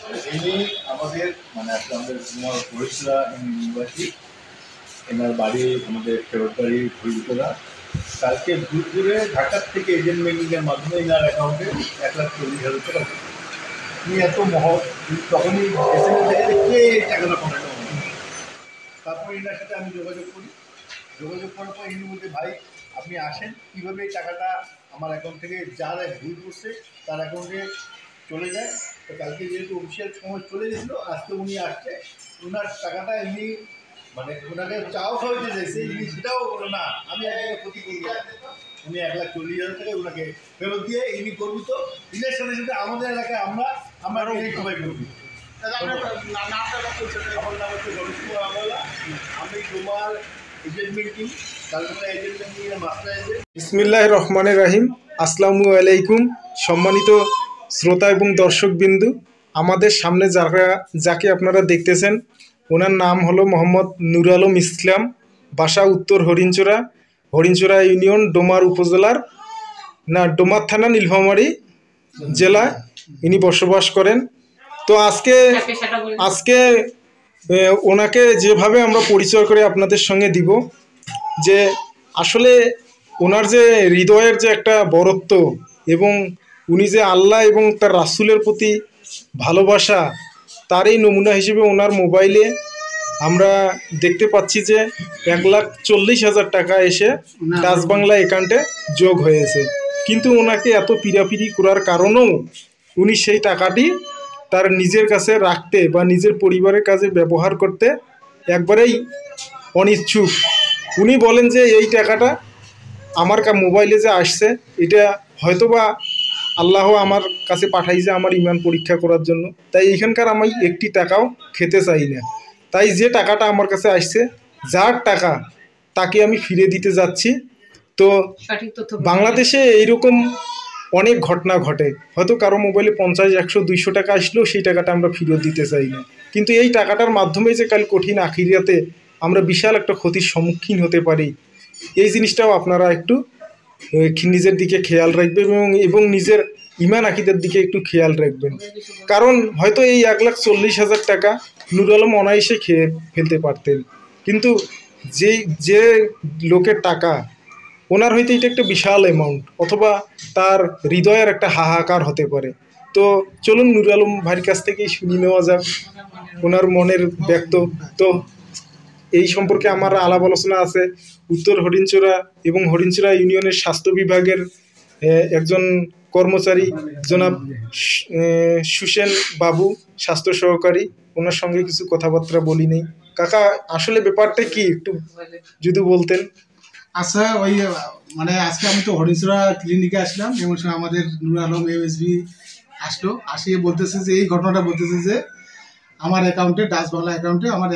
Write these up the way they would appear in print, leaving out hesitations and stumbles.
ইনি আমাদের মানে আমাদের পরিষেবা নির্বাচী, এনার বাড়ি আমাদের ফেরত বাড়ি ভুলতলা। কালকে দুপুরে ঢাকার থেকে এজেন্ট ব্যাংকিংয়ের মাধ্যমে এনার অ্যাকাউন্টে 1,40,000 টাকা। উনি এত মহৎ, তখনই এসএমএস থেকে কে এই টাকাটা পাঠানো। তারপর এনার সাথে আমি যোগাযোগ করার পর ইনি বলতে, ভাই আপনি আসেন, কীভাবে এই টাকাটা আমার অ্যাকাউন্ট থেকে যারা ভুল করছে তার অ্যাকাউন্টে চলে যায়। তো কালকে যেহেতু অফিসিয়াল সময় চলে গেছিলো, আজকে উনি আসছে, ওনার টাকাটা এমনি মানে ওনাকে চাওয়া হইতে চাইছে, ইনি সেটাও বলো না আমি একজনের ক্ষতি করবো। উনি 1,40,000 টাকা ওনাকে ফেরত দিয়ে ইনি করবি। তো ইনের সাথে সাথে আমাদের এলাকায় আমরা সবাই করবি। আমার নাম হচ্ছে গণেশ কুমার আমলা, আমি তোমার এজেন্ট ব্যাংকিং, কালকাতা এজেন্ট ব্যাংকিংয়ের মাস্টার এজেন্ট। বিসমিল্লাহির রহমানির রহিম। আসসালামু আলাইকুম সম্মানিত শ্রোতা এবং দর্শকবিন্দু। আমাদের সামনে যাকে আপনারা দেখতেছেন ওনার নাম হলো মোহাম্মদ নুর আলম ইসলাম, বাসা উত্তর হরিণচরা ইউনিয়ন, ডোমার উপজেলার ডোমার থানা, নীলফামারী জেলা ইনি বসবাস করেন। তো আজকে ওনাকে যেভাবে আমরা পরিচয় করে আপনাদের সঙ্গে দিব, যে আসলে ওনার যে হৃদয়ের যে একটা বরত্ব এবং উনি যে আল্লাহ এবং তার রাসূলের প্রতি ভালোবাসা, তার এই নমুনা হিসেবে ওনার মোবাইলে আমরা দেখতে পাচ্ছি যে 1,40,000 টাকা এসে ডাচ বাংলা অ্যাকাউন্টে যোগ হয়েছে। কিন্তু ওনাকে এত পিড়াপিড়ি করার কারণেও উনি সেই টাকাটি তার নিজের কাছে রাখতে বা নিজের পরিবারের কাজে ব্যবহার করতে একবারেই অনিচ্ছুক। উনি বলেন যে এই টাকাটা আমার মোবাইলে যে আসছে এটা হয়তোবা আল্লাহ আমার কাছে পাঠাইছে আমার ইমান পরীক্ষা করার জন্য, তাই এখানকার আমি একটি টাকাও খেতে চাই না। তাই যে টাকাটা আমার কাছে আসছে, যার টাকা তাকে আমি ফিরে দিতে যাচ্ছি। তো বাংলাদেশে এইরকম অনেক ঘটনা ঘটে, হয়তো কারো মোবাইলে 50, 100, 200 টাকা আসলেও সেই টাকাটা আমরা ফেরত দিতে চাই না। কিন্তু এই টাকাটার মাধ্যমে যে কাল কঠিন আখিরাতে আমরা বিশাল একটা ক্ষতির সম্মুখীন হতে পারি, এই জিনিসটাও আপনারা একটু নিজের দিকে খেয়াল রাখবেন এবং নিজের ইমান আকিদের দিকে একটু খেয়াল রাখবেন। কারণ হয়তো এই 1,40,000 টাকা নুর আলম অনায়াসে খেয়ে ফেলতে পারতেন, কিন্তু যে লোকের টাকা, ওনার হয়তো এটা একটা বিশাল অ্যামাউন্ট, অথবা তার হৃদয়ের একটা হাহাকার হতে পারে। তো চলুন নুর আলম ভাইয়ের কাছ থেকেই শুনে নেওয়া যাক ওনার মনের ব্যক্ত। তো এই সম্পর্কে আমার আলাপ আলোচনা আছে উত্তর হরিণচরা এবং হরিণচরা ইউনিয়নের স্বাস্থ্য বিভাগের একজন কর্মচারী জনাব সুসেন বাবু, স্বাস্থ্য সহকারী, ওনার সঙ্গে কিছু কথাবার্তা বলি নেই। কাকা, আসলে ব্যাপারটা কি একটু যদি বলতেন। আচ্ছা, ওই মানে আজকে আমি তো হরিণচরা ক্লিনিকে আসলাম, এমন সময় আমাদের নুর আলম এমএসবি আসলো, আসিয়ে বলতেছে যে এই ঘটনাটা বলতেছে যে আমার অ্যাকাউন্টে, ডাচ বাংলা অ্যাকাউন্টে আমার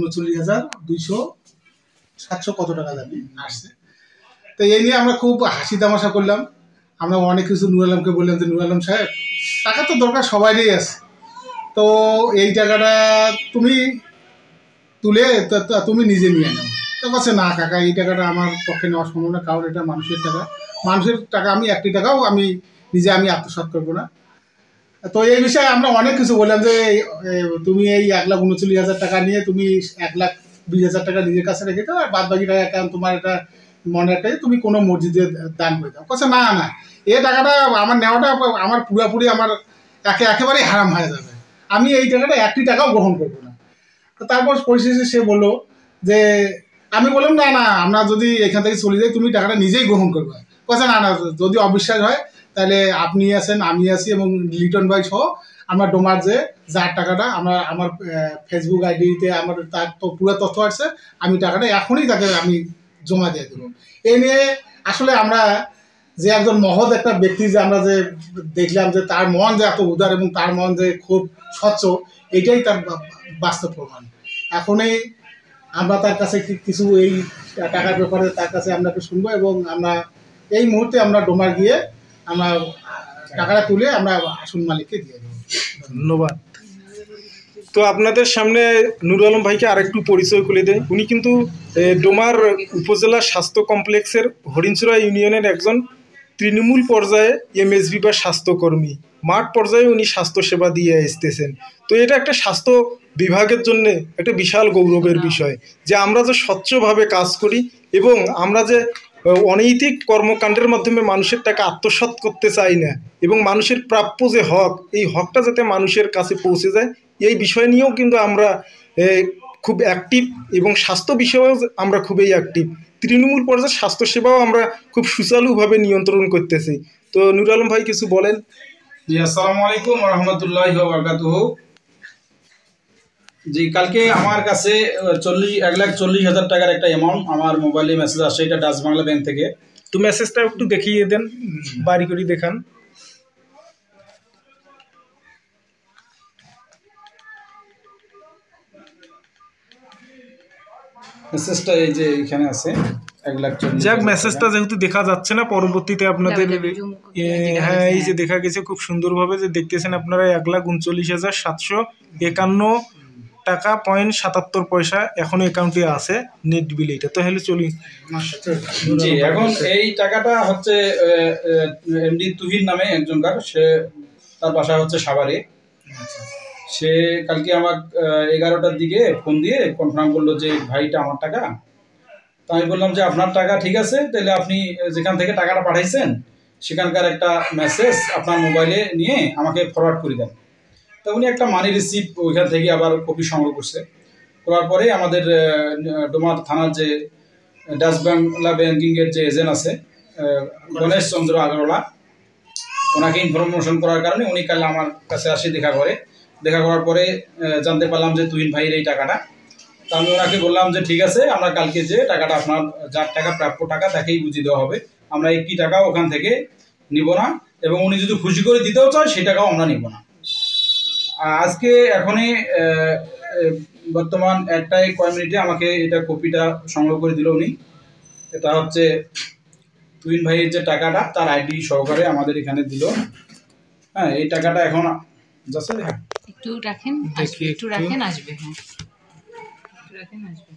1,39,200 কত টাকা জানি আসছে। তো এই নিয়ে আমরা খুব হাসি তামাশা করলাম। আমরা অনেক কিছু নুর আলমকে বললাম যে নুর আলম সাহেব, টাকা তো দরকার সবাইরই আছে, তো এই টাকাটা তুমি তুলে তুমি নিজে নিয়ে নাও। তো বলছে না কাকা, এই টাকাটা আমার পক্ষে নেওয়া সম্ভব না, কারণ এটা মানুষের টাকা, আমি একটি টাকাও আমি আত্মসাৎ করবো না। তো এই বিষয়ে আমরা অনেক কিছু বললাম যে তুমি এই 1,39,000 টাকা নিয়ে তুমি 1,20,000 টাকা নিজের কাছে রেখে দাও, আর বাদ বাকি টাকা কারণ তোমার এটা মনে রাখে তুমি কোনো মসজিদে দান করে দাও। বলছে না না, এই টাকাটা আমার নেওয়াটা আমার পুরোপুরি আমার একেবারেই হারাম হয়ে যাবে, আমি এই টাকাটা একটি টাকাও গ্রহণ করবো না। তো তারপর পরিশেষে সে বললো যে, আমি বললাম না না, আমরা যদি এখান থেকে চলে যাই তুমি টাকাটা নিজেই গ্রহণ করবে। বলছে না না, যদি অবিশ্বাস হয় তাহলে আপনি আছেন, আমি আছি এবং লিটন ভাই সহ আমরা ডোমার যার টাকাটা আমার ফেসবুক আইডিতে আমার তার তো পুরো তথ্য আছে, আমি টাকাটা এখনই তাকে আমি জমা দিয়ে দেবো। এই নিয়ে আসলে আমরা যে একজন মহৎ একটা ব্যক্তি যে আমরা যে দেখলাম যে তার মন যে এত উদার এবং তার মন যে খুব স্বচ্ছ, এটাই তার বাস্তব প্রমাণ। এখনই আমরা তার কাছে কিছু এই টাকার ব্যাপারে তার কাছে আমরা একটু শুনবো এবং আমরা এই মুহূর্তে আমরা ডোমার গিয়ে আমরা টাকাটা তুলে আমরা আসল মালিককে দিয়ে দেবো। ধন্যবাদ। তো আপনাদের সামনে নুর আলম ভাইকে আরেকটু পরিচয় করে দেয়। উনি কিন্তু ডোমার উপজেলা স্বাস্থ্য কমপ্লেক্সের হরিণচরা ইউনিয়নের একজন তৃণমূল পর্যায়ে এমএসবি বা স্বাস্থ্যকর্মী। মাঠ পর্যায়ে উনি স্বাস্থ্যসেবা দিয়ে আসতেছেন। তো এটা একটা স্বাস্থ্য বিভাগের জন্য একটা বিশাল গৌরবের বিষয় যে আমরা যে স্বচ্ছভাবে কাজ করি এবং আমরা যে অনৈতিক কর্মকাণ্ডের মাধ্যমে মানুষের টাকা আত্মসাৎ করতে চাই না এবং মানুষের প্রাপ্য যে হক, এই হকটা যাতে মানুষের কাছে পৌঁছে যায়, এই বিষয় নিয়েও কিন্তু আমরা খুব অ্যাক্টিভ এবং স্বাস্থ্য বিষয়েও আমরা খুবই অ্যাক্টিভ। তৃণমূল পর্যায়ে স্বাস্থ্যসেবাও আমরা খুব সুচারুভাবে নিয়ন্ত্রণ করতেছি। তো নুর আলম ভাই কিছু বলেন। জি, আসসালামু আলাইকুম ওয়া রাহমাতুল্লাহি ওয়া বারাকাতুহু। জি, কালকে আমার কাছে 1,40,000 টাকার একটা অ্যামাউন্ট আমার মোবাইলে মেসেজ আসে, এটা ডাচ বাংলা ব্যাংক থেকে। তো মেসেজটা একটু দেখিয়ে দেন, বাড়ি করে দেখান। মেসেজটা এই যে এখানে আছে 1,40,000। যাক, মেসেজটা যেহেতু দেখা যাচ্ছে না, পরবর্তীতে আপনাদের হ্যাঁ এই যে দেখা গেছে খুব সুন্দরভাবে যে দেখতেছেন আপনারা 1,39,751 টাকা .77 এখনো অ্যাকাউন্টে আছে নেট বিল। এটা তো হলে চলি। জি, এখন এই টাকাটা হচ্ছে এমডি তুহিন নামে একজনকার, সে তার বাসা হচ্ছে সাভারে। সে কালকে আমার 11টার দিকে ফোন দিয়ে কনফার্ম করলো যে ভাইটা আমার টাকা। তো আমি বললাম যে আপনার টাকা ঠিক আছে, তাহলে আপনি যেখান থেকে টাকাটা পাঠাইছেন সেখানকার একটা মেসেজ আপনার মোবাইলে নিয়ে আমাকে ফরওয়ার্ড করে দেন। তো উনি একটা মানি রিসিপ্ট ওইখান থেকে আবার কপি সংগ্রহ করছে। করার পরে আমাদের ডোমার থানার যে ডাচ বাংলা ব্যাংকিংয়ের যে এজেন্ট আছে গণেশ চন্দ্র আগরওয়ালা, ওনাকে ইনফরমেশন করার কারণে উনি কাল আমার কাছে আসে দেখা করে। দেখা করার পরে জানতে পারলাম যে তুহিন ভাইয়ের এই টাকাটা। তো আমি ওনাকে বললাম যে ঠিক আছে, আমরা কালকে যে টাকাটা আপনার যার টাকা প্রাপ্য টাকা তাকেই বুঝিয়ে দেওয়া হবে, আমরা একটি টাকাও ওখান থেকে নিব না, এবং উনি যদি খুশি করে দিতেও চায় সেই টাকাও আমরা নিব না। আজকে এখনই বর্তমান একটাই কয়েক মিনিটে আমাকে এটা কপিটা সংগ্রহ করে দিল উনি। এটা হচ্ছে তুহিন ভাইয়ের যে টাকাটা তার আইডি সহকারে আমাদের এখানে দিল। হ্যাঁ, এই টাকাটা এখন যাচ্ছে, একটু রাখেন, একটু রাখেন, আসবে। হ্যাঁ, একটু রাখেন, আসবে।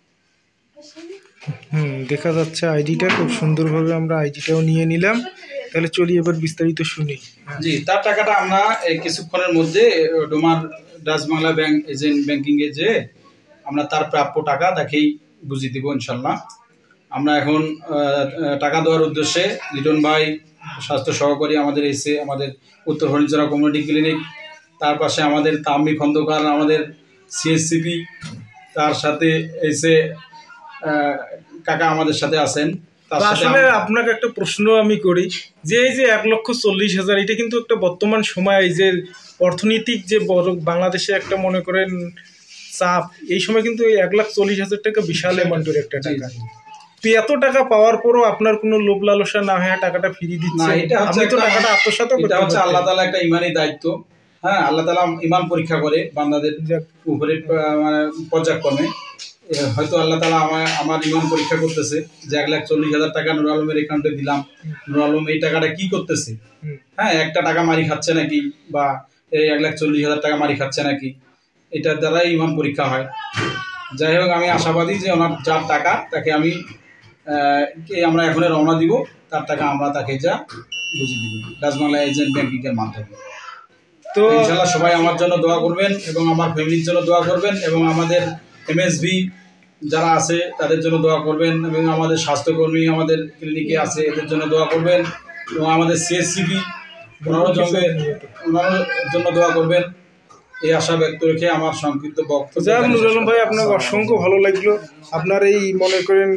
দেখা যাচ্ছে আইডিটা খুব সুন্দরভাবে আমরা আইডিটাও নিয়ে নিলাম। তাহলে চলি এবার বিস্তারিত শুনি। জি, তার টাকাটা আমরা কিছুক্ষণের মধ্যে Domar Dutch Bangla bank agent ব্যাংকিংয়ে যে আমরা তার প্রাপ্য টাকা তাকেই বুঝিয়ে দিব ইনশাল্লাহ। আমরা এখন টাকা দেওয়ার উদ্দেশ্যে লিটন ভাই স্বাস্থ্য সহকারী আমাদের এসে, আমাদের উত্তর হরিণচরা কমিউনিটি ক্লিনিক, তার পাশে আমাদের তাম্মি খন্দকার, আমাদের সিএসসিপি, তার সাথে এসে কাকা আমাদের সাথে আছেন। আসলে আপনাকে একটা প্রশ্ন আমি করি যে এই যে 1,40,000 এটা কিন্তু একটা বর্তমান সময় এই যে অর্থনৈতিক যে বড় বাংলাদেশে একটা মনে করেন চাপ, এই সময় কিন্তু এই 1,40,000 টাকা বিশাল অ্যামাউন্টের একটা টাকা। তো এত টাকা পাওয়ার পরও আপনার কোনো লোভ লালসা না হয়ে টাকাটা ফিরিয়ে দিচ্ছে, আপনি তো টাকাটা আত্মসাৎ করতে। এটা হচ্ছে আল্লাহ তাআলা একটা ইমানি দায়িত্ব। হ্যাঁ, আল্লাহ তাআলা ইমান পরীক্ষা করে বান্দাদের উপরে পর্যায়ক্রমে। হয়তো আল্লাহ তাআলা আমার ইমান পরীক্ষা করতেছে যে 1,40,000 টাকা নুর আলমের অ্যাকাউন্টে দিলাম, নুর আলম এই টাকাটা কি করতেছে। হ্যাঁ, একটা টাকা মারি খাচ্ছে নাকি, বা এই 1,40,000 টাকা মারি খাচ্ছে নাকি, এটার দ্বারাই ইমান পরীক্ষা হয়। যাই হোক, আমি আশাবাদী যে ওনার যার টাকা তাকে আমরা এখন রওনা দিব, তার টাকা আমরা তাকে যা বুঝিয়ে দিব ডাচ বাংলা এজেন্ট ব্যাংকিংয়ের মাধ্যমে। তো ইনশাআল্লাহ সবাই আমার জন্য দোয়া করবেন এবং আমার ফ্যামিলির জন্য দোয়া করবেন, এবং আমাদের এমএসভি যারা আছে তাদের জন্য দোয়া করবেন, এবং আমাদের স্বাস্থ্যকর্মী আমাদের ক্লিনিকে আছে এদের জন্য দোয়া করবেন, এবং আমাদের সিএসসিবি ওনারও জন্য দোয়া করবেন। এই আশা ব্যক্ত রেখে আমার সংক্ষিপ্ত বক্তব্য। যাক, নুর আলম ভাই আপনাকে অসংখ্য ভালো লাগলো। আপনার এই মনে করেন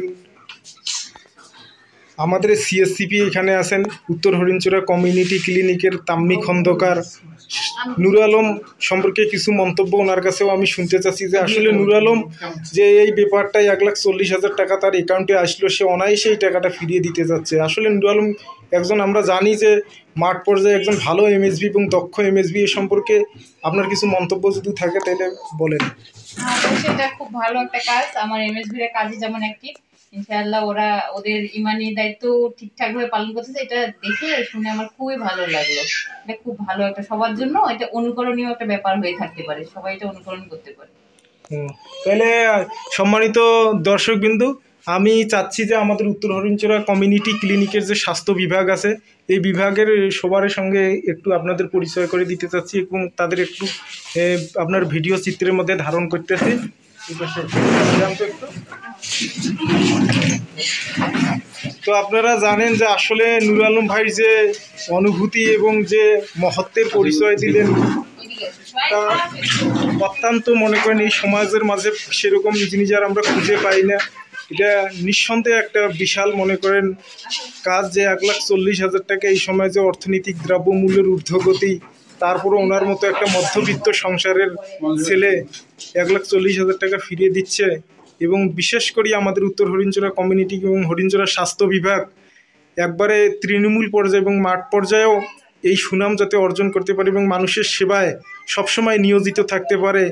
আমাদের সিএসসিপি এখানে আছেন উত্তর হরিণচরা কমিউনিটি ক্লিনিকের তাম্মি খন্দকার নুর আলম সম্পর্কে কিছু মন্তব্য ওনার কাছেও আমি শুনতে চাচ্ছি যে আসলে নুর আলম যে এই ব্যাপারটাই 1,40,000 টাকা তার অ্যাকাউন্টে আসলো, সে অনায়াসে এই টাকাটা ফিরিয়ে দিতে যাচ্ছে। আসলে নুর আলম একজন, আমরা জানি যে মাঠ পর্যায়ে একজন ভালো এমএসবি এবং দক্ষ এমএসবি, এ সম্পর্কে আপনার কিছু মন্তব্য যদি থাকে তাহলে বলেন। সেটা খুব ভালো একটা কাজ। আমার এমএসবির কাজে যেমন অ্যাক্টিভ, ইনশাআল্লাহ ওরা ওদের ইমানি দায়িত্ব ঠিকঠাক ভাবে পালন করতেছে, এটা দেখে শুনে আমার খুবই ভালো লাগলো। এটা খুব ভালো একটা, সবার জন্য এটা অনুকরণীয় একটা ব্যাপার হয়ে থাকতে পারে, সবাই এটা অনুকরণ করতে পারে। তাহলে সম্মানিত দর্শকবিন্দু, আমি চাচ্ছি যে আমাদের উত্তর হরিণচরা কমিউনিটি ক্লিনিকের যে স্বাস্থ্য বিভাগ আছে এই বিভাগের সবার সঙ্গে একটু আপনাদের পরিচয় করে দিতে চাচ্ছি এবং তাদের একটু আপনার ভিডিও চিত্রের মধ্যে ধারণ করতেছি। তো আপনারা জানেন যে আসলে নুর আলম ভাই যে অনুভূতি এবং যে মহত্বের পরিচয় দিলেন তা অত্যন্ত মনে করেন এই সমাজের মাঝে সেরকম জিনিস আর আমরা খুঁজে পাই না। এটা নিঃসন্দেহে একটা বিশাল মনে করেন কাজ যে 1,40,000 টাকা এই সময় যে অর্থনৈতিক দ্রব্যমূল্যের ঊর্ধ্বগতি, তারপরে ওনার মতো একটা মধ্যবিত্ত সংসারের ছেলে 1,40,000 টাকা ফিরিয়ে দিচ্ছে। এবং বিশেষ করে আমাদের উত্তর হরিণচরা কমিউনিটি এবং হরিণচরা স্বাস্থ্য বিভাগ একবারে তৃণমূল পর্যায়ে এবং মাঠ পর্যায়েও এই সুনাম যাতে অর্জন করতে পারে এবং মানুষের সেবায় সবসময় নিয়োজিত থাকতে পারে,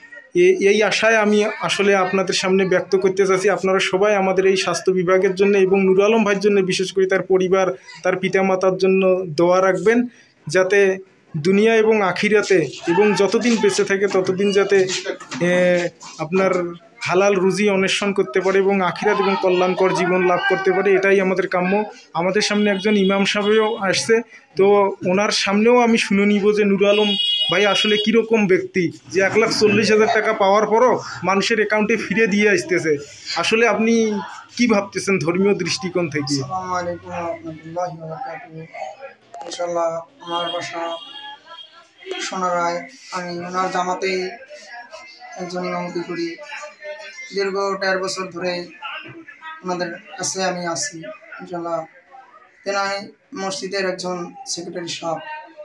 এই আশায় আমি আসলে আপনাদের সামনে ব্যক্ত করতে চাচ্ছি। আপনারা সবাই আমাদের এই স্বাস্থ্য বিভাগের জন্য এবং নুর আলম ভাইয়ের জন্য, বিশেষ করে তার পরিবার, তার পিতামাতার জন্য দোয়া রাখবেন, যাতে দুনিয়া এবং আখিরাতে এবং যতদিন বেঁচে থাকে ততদিন যাতে আপনার হালাল রুজি অন্বেষণ করতে পারে এবং আখিরাত এবং কল্যাণকর জীবন লাভ করতে পারে, এটাই আমাদের কাম্য। আমাদের সামনে একজন ইমাম সাহেবও আসছে, তো ওনার সামনেও আমি শুনে নিব যে নুর আলম ভাই আসলে কীরকম ব্যক্তি যে 1,40,000 টাকা পাওয়ার পরও মানুষের অ্যাকাউন্টে ফিরে দিয়ে আসতেছে। আসলে আপনি কি ভাবতেছেন ধর্মীয় দৃষ্টিকোণ থেকে? আসসালামু আলাইকুম ওয়া রাহমাতুল্লাহি ওয়া বারাকাতুহু। ইনশাআল্লাহ আমার বাসা সোনারায়। আমি ওনার জামাতেই একজন ইমামতি করি। দীর্ঘ ১.৫ বছর ধরে ওনাদের কাছে আমি আছি। ইনশাআল্লাহ তেনাই মসজিদের একজন সেক্রেটারি সাহেব।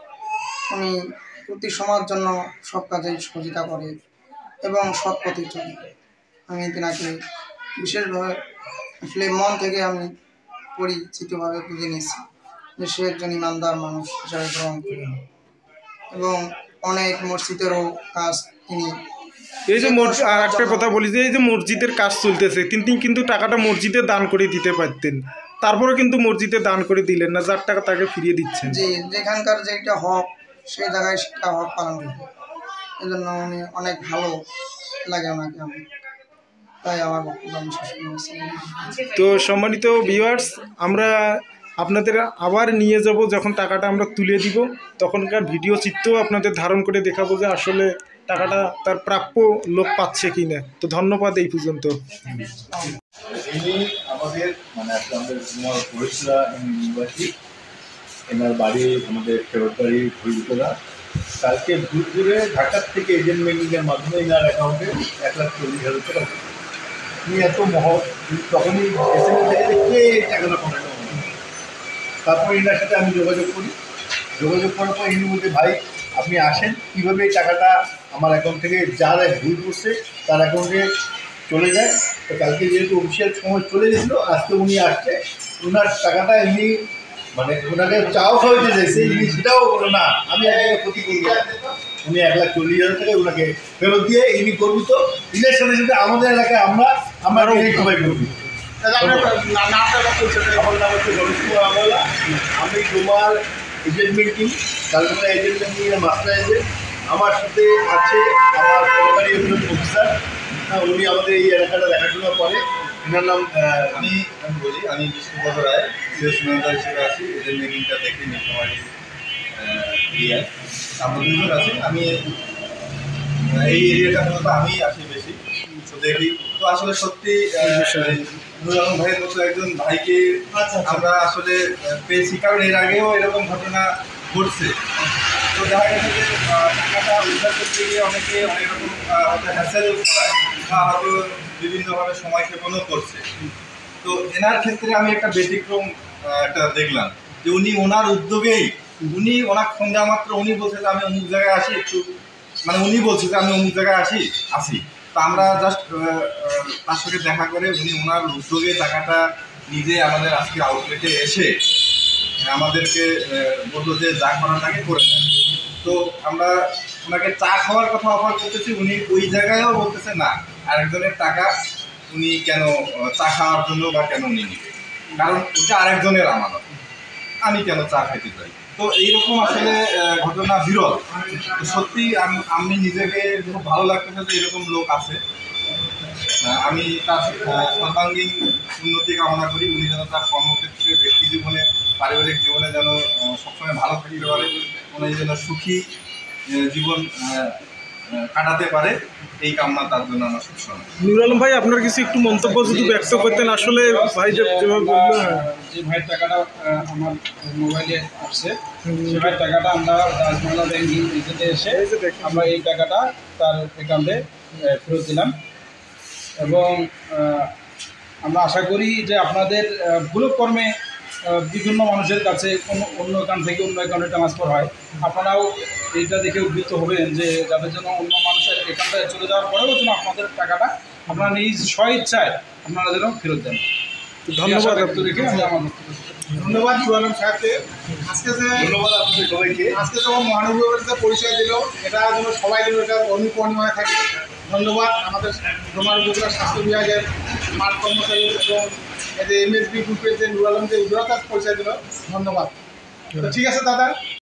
উনি প্রতি সমাজের জন্য সব কাজে সহযোগিতা করে এবং সৎ পথে চলে। আমি তেনাকে বিশেষভাবে আসলে মন থেকে আমি পরিচিতভাবে বুঝে নিয়েছি যে সে একজন ইমানদার মানুষ হিসাবে গ্রহণ করি এবং অনেক মসজিদেরও কাজ তিনি। এই যে আর একটা কথা বলি যে এই যে মসজিদের কাজ চলতেছে, তিনি কিন্তু টাকাটা মসজিদে দান করে দিতে পারতেন, তারপরে কিন্তু মসজিদে দান করে দিলেন না, যার টাকা তাকে ফিরিয়ে দিচ্ছেন। জি, যেখানকার যেটা হক সেই জায়গায় সেটা হক পালন করবে। এই জন্য উনি অনেক ভালো লাগে ওনাকে আমি, তাই আমার বক্তব্য আমি শেষ করছি। তো সম্মানিত ভিউয়ার্স, আমরা আপনাদের আবার নিয়ে যাব যখন টাকাটা আমরা তুলে দিব, তখনকার ভিডিও চিত্রও আপনাদের ধারণ করে দেখাবো যে আসলে টাকাটা তার প্রাপ্য লোক পাচ্ছে কি না। তো ধন্যবাদ এই পর্যন্ত। ইনি আমাদের আমাদের পরিচরা নিবাসী, এনার বাড়ি আমাদের ফেরতবাড়ি ভুলতলা। কালকে দুপুরে ঢাকার থেকে এজেন্ট ব্যাংকিংয়ের মাধ্যমে এনার অ্যাকাউন্টে 1,40,000 টাকা। উনি এত মহৎ, তখনই এসএমএস থেকে কে টাকাটা পাঠানো। তারপর এনার সাথে আমি যোগাযোগ করার পর ইনি বলতে, ভাই আপনি আসেন, কীভাবে এই টাকাটা আমার অ্যাকাউন্ট থেকে যারা ভুল করছে তার অ্যাকাউন্টে চলে যায়। তো কালকে যেহেতু অফিসিয়াল সময় চলে গেছিলো, আজকে উনি আসছে, ওনার টাকাটা এমনি ওনাকে চাও খাওয়াইতে চাইছে, ইনি সেটাও না, আমি আপনাকে ক্ষতি করবো। উনি 1,40,000 টাকা ওনাকে ফেরত দিয়ে ইনি গর্বিত। ইনের সাথে সাথে আমাদের এলাকায় আমরা সবাই গর্বিত। আমার নাম হচ্ছে গণেশকুমার আমলা। আমি তোমার এজেন্ট ব্যাংকিং, তারপরে এজেন্ট ব্যাংকিংয়ের মাস্টার এজেন্ট। আমার সাথে আছে আমার সরকারি অফিসার, উনি আমাদের এই এলাকাটা দেখাশোনা করে। এনার নাম আমি বলি, আমি বিষ্ণুপদ রায়, সিএস ম্যানেজার হিসেবে আছি। এজেন্ট ব্যাংকিংটা দেখি নীলফামারী এরিয়ায় আমরা দুজন আছি। আমি এই এরিয়াটা মূলত আমি আসি বেশি, তো দেখি। তো আসলে সত্যি নুর আলম ভাইয়ের মতো একজন ভাইকে আমরা আসলে পেয়েছি, কারণ এর আগেও এরকম ঘটনা ঘটছে। তো দেখা গেছে যে টাকাটা উদ্ধার করতে গিয়ে অনেকে অনেক রকম হয়তো হ্যাসেল করায় বা হয়তো বিভিন্নভাবে সময় ক্ষেপণও করছে। তো এনার ক্ষেত্রে আমি একটা ব্যতিক্রম একটা দেখলাম যে উনি ওনার উদ্যোগেই, উনি ওনার ফোন দেওয়া মাত্র উনি বলছে যে আমি অমুক জায়গায় আসি, একটু উনি বলছে যে আমি অমুক জায়গায় আসি। তো আমরা জাস্ট তার সঙ্গে দেখা করে উনি ওনার উদ্যোগে টাকাটা নিজে আমাদের আজকে আউটলেটে এসে আমাদেরকে বললো যে যা করার আগে করে দেন। তো আমরা ওনাকে চা খাওয়ার কথা অফার করতেছি, উনি ওই জায়গায়ও বলতেছে না, আরেকজনের টাকা উনি কেন চা খাওয়ার জন্য বা কেন উনি নিবে, কারণ ওটা আরেকজনের আমানত, আমি কেন চা খাইতে চাই। তো এইরকম আসলে ঘটনা বিরল। তো সত্যি আমি নিজেকে খুব ভালো লাগতেছে যে এরকম লোক আছে। আমি তার সর্বাঙ্গীন উন্নতি কামনা করি। উনি যেন তার কর্মক্ষেত্রে, ব্যক্তি জীবনে, পারিবারিক জীবনে যেন সবসময় ভালো থাকতে পারে, উনি যেন সুখী জীবন কাটাতে পারে, এই কামনা তার জন্য আমার সবসময়। নুরুল আলম ভাই, আপনার কিছু একটু মন্তব্য যদি ব্যক্ত করতেন। আসলে ভাই যেভাবে বললো, যে ভাইয়ের টাকাটা আমার মোবাইলে আসছে, সে ভাইয়ের টাকাটা আমরা রাজবাংলা ব্যাংকিং এজেন্টে এসে আমরা এই টাকাটা তার অ্যাকাউন্টে ফেরত দিলাম। এবং আমরা আশা করি যে আপনাদের ভুলক্রমে বিভিন্ন মানুষের কাছে কোনো অন্য অ্যাকাউন্ট থেকে অন্য অ্যাকাউন্টে ট্রান্সফার হয়, আপনারাও এইটা দেখে উদ্বুদ্ধ হবেন যে যাদের জন্য অন্য মানুষের অ্যাকাউন্টে চলে যাওয়ার পরেও যেন আপনাদের টাকাটা আপনারা নিজ স্বইচ্ছায় আপনারা যেন ফেরত দেন। ধন্যবাদ। রেখে আমি আমার ধন্যবাদ নুরুল আলম সাহেবকে। আজকে যে ধন্যবাদ আপনাদের সবাইকে। আজকে যখন মহানগরের যে পরিচয় দিল, এটা যেন সবাই যেন এটা অনুপ্রেরণায় থাকে। ধন্যবাদ আমাদের ডোমার উপজেলা স্বাস্থ্য বিভাগের মাঠ কর্মচারী এবং এই যে MSB গ্রুপের যে নুরুল আলম যে উদ্যোক্তা পরিচয় দিল, ধন্যবাদ। তো ঠিক আছে দাদা।